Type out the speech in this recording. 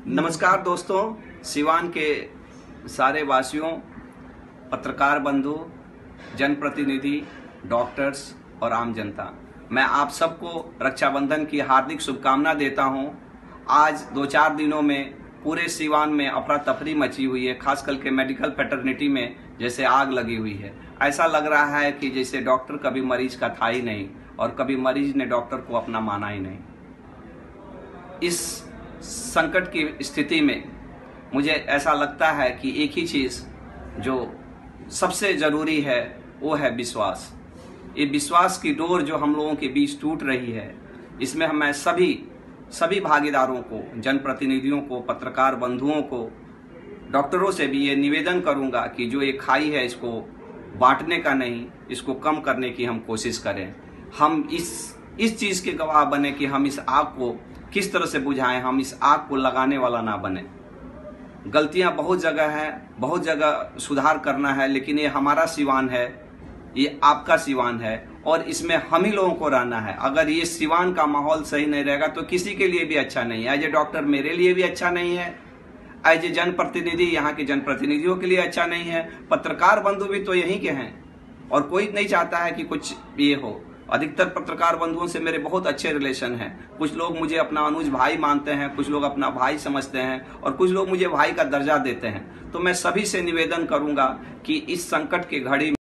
नमस्कार दोस्तों, सिवान के सारे वासियों, पत्रकार बंधु, जनप्रतिनिधि, डॉक्टर्स और आम जनता, मैं आप सबको रक्षाबंधन की हार्दिक शुभकामना देता हूं। आज 2-4 दिनों में पूरे सिवान में अफरा तफरी मची हुई है, खास करके मेडिकल फैटर्निटी में जैसे आग लगी हुई है। ऐसा लग रहा है कि जैसे डॉक्टर कभी मरीज का था ही नहीं और कभी मरीज ने डॉक्टर को अपना माना ही नहीं। इस संकट की स्थिति में मुझे ऐसा लगता है कि एक ही चीज़ जो सबसे ज़रूरी है वो है विश्वास। ये विश्वास की डोर जो हम लोगों के बीच टूट रही है, इसमें मैं सभी भागीदारों को, जनप्रतिनिधियों को, पत्रकार बंधुओं को, डॉक्टरों से भी ये निवेदन करूंगा कि जो ये खाई है इसको बांटने का नहीं, इसको कम करने की हम कोशिश करें। हम इस चीज़ के गवाह बने कि हम इस आग को किस तरह से बुझाएं, हम इस आग को लगाने वाला ना बने। गलतियां बहुत जगह हैं, बहुत जगह सुधार करना है, लेकिन ये हमारा सिवान है, ये आपका सिवान है और इसमें हम ही लोगों को रहना है। अगर ये सिवान का माहौल सही नहीं रहेगा तो किसी के लिए भी अच्छा नहीं है। एज ए डॉक्टर मेरे लिए भी अच्छा नहीं है, एज ए जनप्रतिनिधि यहाँ के जनप्रतिनिधियों के लिए अच्छा नहीं है, पत्रकार बंधु भी तो यहीं के हैं और कोई नहीं चाहता है कि कुछ ये हो। अधिकतर पत्रकार बंधुओं से मेरे बहुत अच्छे रिलेशन हैं। कुछ लोग मुझे अपना अनुज भाई मानते हैं, कुछ लोग अपना भाई समझते हैं और कुछ लोग मुझे भाई का दर्जा देते हैं। तो मैं सभी से निवेदन करूंगा कि इस संकट की घड़ी